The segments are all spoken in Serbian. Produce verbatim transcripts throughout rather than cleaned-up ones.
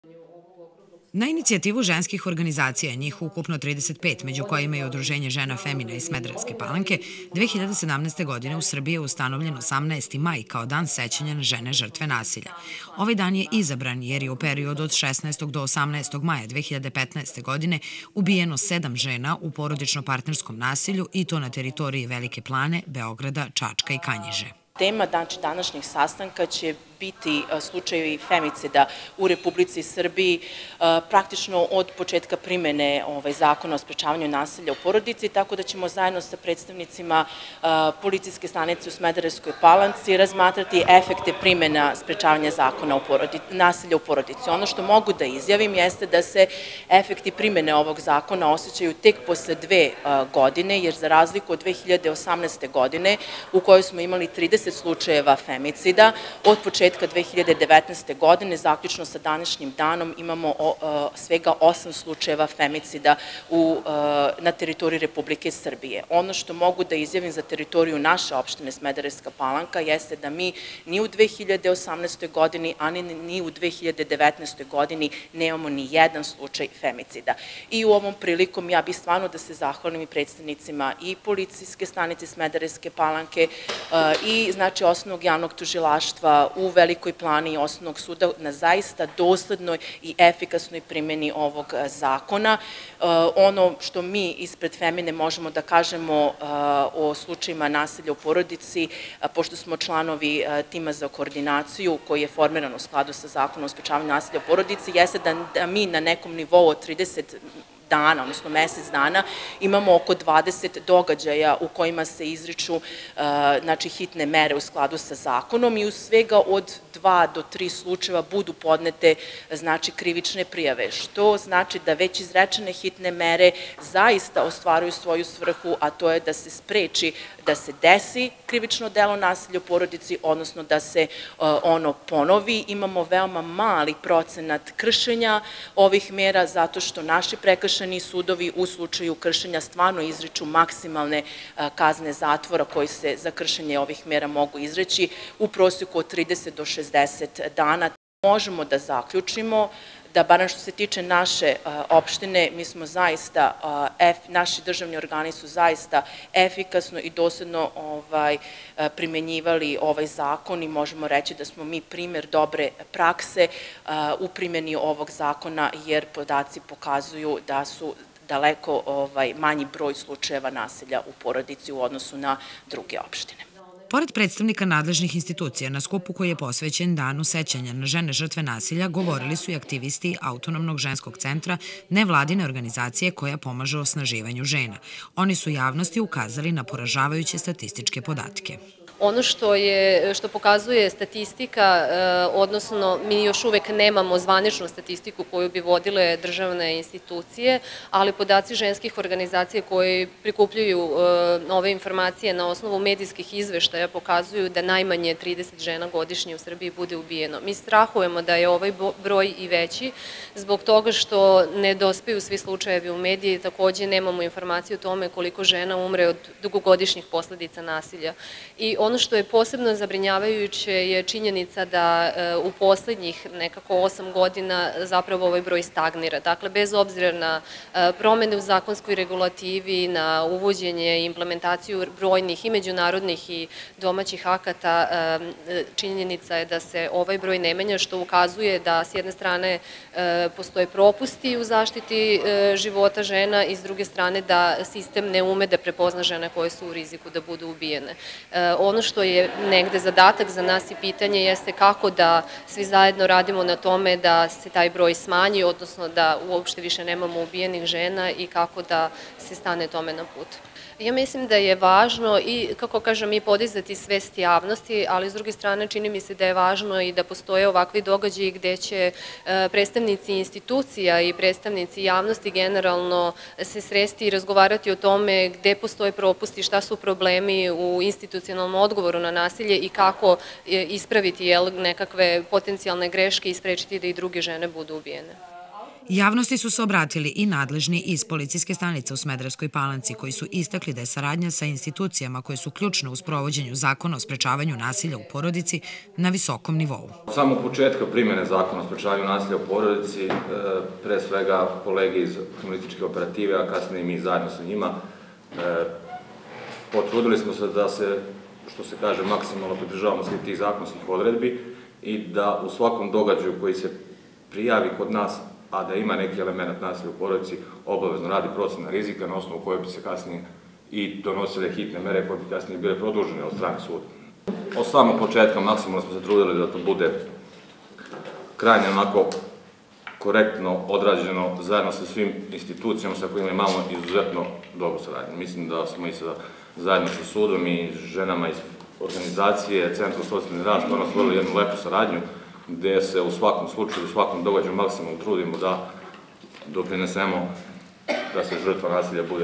Na inicijativu ženskih organizacija, njih ukupno trideset pet, među kojima je Udruženje žena Femina iz Smederevske Palanke, dve hiljade sedamnaeste. godine u Srbiji je ustanovljen osamnaesti maj kao dan sećanja na žene žrtve nasilja. Ovaj dan je izabran jer je u periodu od šesnaestog do osamnaestog maja dve hiljade petnaeste. godine ubijeno sedam žena u porodično-partnerskom nasilju i to na teritoriji Velike Plane, Beograda, Čačka i Kanjiže. Tema današnjeg sastanka će biti slučajevi femicida u Republici Srbiji praktično od početka primene zakona o sprečavanju nasilja u porodici, tako da ćemo zajedno sa predstavnicima policijske stanice u Smederevskoj Palanci razmatrati efekte primena sprečavanja zakona nasilja u porodici. Ono što mogu da izjavim jeste da se efekti primene ovog zakona osjećaju tek posle dve godine, jer za razliku od dve hiljade osamnaeste. godine u kojoj smo imali trideset slučajeva femicida, od početka dve hiljade devetnaeste. godine, zaključno sa današnjim danom, imamo svega osam slučajeva femicida na teritoriji Republike Srbije. Ono što mogu da izjavim za teritoriju naše opštine Smederevska Palanka jeste da mi ni u dve hiljade osamnaestoj. godini, ani ni u dve hiljade devetnaestoj. godini nemamo ni jedan slučaj femicida. I u ovom prilikom ja bih stvarno da se zahvalim i predstavnicima i policijske stanice Smederevske Palanke i znači osnovnog javnog tužilaštva u Velikoj Plani i osnovnog suda na zaista doslednoj i efikasnoj primjeni ovog zakona. Ono što mi ispred Femine možemo da kažemo o slučajima nasilja u porodici, pošto smo članovi tima za koordinaciju koji je formiran u skladu sa zakonom o sprečavanju nasilja u porodici, jeste da mi na nekom nivou od trideset dana, odnosno mesec dana, imamo oko dvadeset događaja u kojima se izriču hitne mere u skladu sa zakonom i u svega od dva do tri slučajeva budu podnete krivične prijave, što znači da već izrečene hitne mere zaista ostvaruju svoju svrhu, a to je da se spreči da se desi krivično delo nasilja u porodici, odnosno da se ono ponovi. Imamo veoma mali procenat kršenja ovih mera zato što naši prekršajni sudovi u slučaju kršenja stvarno izriču maksimalne kazne zatvora koje se za kršenje ovih mera mogu izreći u proseku od trideset do šezdeset dana. Možemo da zaključimo da, barem što se tiče naše opštine, mi smo zaista, naši državni organi su zaista efikasno i dosledno primenjivali ovaj zakon i možemo reći da smo mi primer dobre prakse u primjeni ovog zakona, jer podaci pokazuju da su daleko manji broj slučajeva nasilja u porodici u odnosu na druge opštine. Pored predstavnika nadležnih institucija, na skupu koji je posvećen Danu sećanja na žene žrtve nasilja, govorili su i aktivisti Autonomnog ženskog centra, nevladine organizacije koja pomaže osnaživanju žena. Oni su javnosti ukazali na poražavajuće statističke podatke. Ono što pokazuje statistika, odnosno mi još uvek nemamo zvaničnu statistiku koju bi vodile državne institucije, ali podaci ženskih organizacija koji prikupljaju ove informacije na osnovu medijskih izveštaja pokazuju da najmanje trideset žena godišnje u Srbiji bude ubijeno. Mi strahujemo da je ovaj broj i veći zbog toga što ne dospiju svi slučajevi u mediji, takođe nemamo informaciju o tome koliko žena umre od dugogodišnjih posledica nasilja. I ono što je posebno zabrinjavajuće je činjenica da u poslednjih nekako osam godina zapravo ovaj broj stagnira. Dakle, bez obzira na promene u zakonskoj regulativi, na uvođenje i implementaciju brojnih i međunarodnih i domaćih akata, činjenica je da se ovaj broj ne menja, što ukazuje da s jedne strane postoje propusti u zaštiti života žena i s druge strane da sistem ne ume da prepozna žene koje su u riziku da budu ubijene. Ono što je negde zadatak za nas i pitanje jeste kako da svi zajedno radimo na tome da se taj broj smanji, odnosno da uopšte više nemamo ubijenih žena i kako da se stane tome na put. Ja mislim da je važno i, kako kažem, i podizati svest javnosti, ali s druge strane čini mi se da je važno i da postoje ovakvi događaji gde će predstavnici institucija i predstavnici javnosti generalno se sresti i razgovarati o tome gde postoje propusti, šta su problemi u institucionalnom odgovoru na nasilje i kako ispraviti nekakve potencijalne greške i sprečiti da i druge žene budu ubijene. Javnosti su se obratili i nadležni iz policijske stanice u Smederevskoj Palanci, koji su istakli da je saradnja sa institucijama koje su ključne u sprovođenju zakona o sprečavanju nasilja u porodici na visokom nivou. Od samog početka primjene zakona o sprečavanju nasilja u porodici, pre svega kolege iz kriminalističke operative, a kasnije mi zajedno sa njima, potrudili smo se da se, što se kaže, maksimalno pridržavamo svih tih zakonskih odredbi i da u svakom događaju koji se prijavi kod nas, a da ima neki element nasilja u porodici, obavezno radi procena rizika na osnovu koje bi se kasnije i donosile hitne mere koje bi kasnije bile produžene od strane suda. Od samog početka maksimalno smo se trudili da to bude krajnje onako korektno odrađeno zajedno sa svim institucijama sa kojima imamo izuzetno dobru saradnju. Mislim da smo i sa, zajedno sa sudom i ženama iz organizacije Centra socijalni rad stvarno stvorili jednu lepu saradnju gde se u svakom slučaju, u svakom događaju maksimalno trudimo da doprinesemo da se žrtva nasilja bude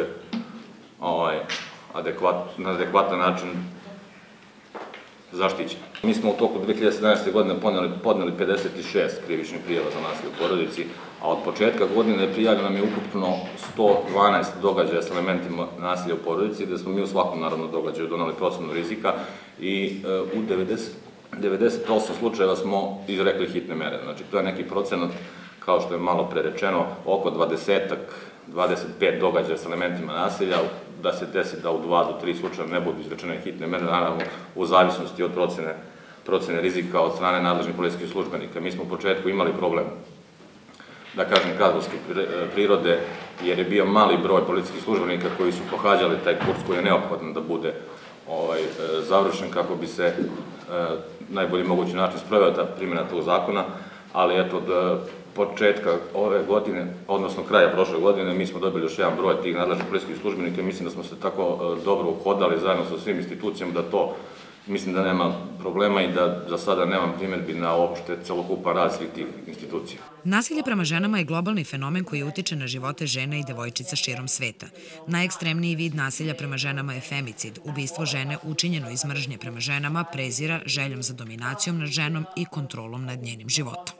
na adekvatan način zaštićena. Mi smo u toku dve hiljade sedamnaeste. godine podneli pedeset šest krivičnih prijava za nasilje u porodici, a od početka godine prijavljeno nam je ukupno sto dvanaest događaja s elementima nasilja u porodici, gde smo mi u svakom naravno događaju donali procenu rizika i u devedeset osam slučajeva smo izrekli hitne mere. Znači, to je neki procenat, kao što je malo pre rečeno, oko dvadesetak, dvadeset pet događaja s elementima nasilja, da se desi da u dva do tri slučaja ne budu izrečene hitne mere, naravno u zavisnosti od procene rizika od strane nadležnih policijskih službenika. Mi smo u početku imali problem, da kažem, kadrovske prirode, jer je bio mali broj policijskih službenika koji su pohađali taj kurs koji je neophodan da bude završen kako bi se najbolji mogući način sproveo ta primjena tog zakona, ali eto, od početka ove godine, odnosno kraja prošle godine, mi smo dobili još jedan broj tih nadležnih policijskih službenika i mislim da smo se tako dobro uhodali zajedno sa svim institucijama da to, mislim da nema problema i da za sada nemam primjedbi na opšte celokupan rad svih tih institucija. Nasilje prema ženama je globalni fenomen koji utiče na živote žena i devojčica širom sveta. Najekstremniji vid nasilja prema ženama je femicid, ubistvo žene učinjeno iz mržnje prema ženama, prezira, željom za dominacijom nad ženom i kontrolom nad njenim životom.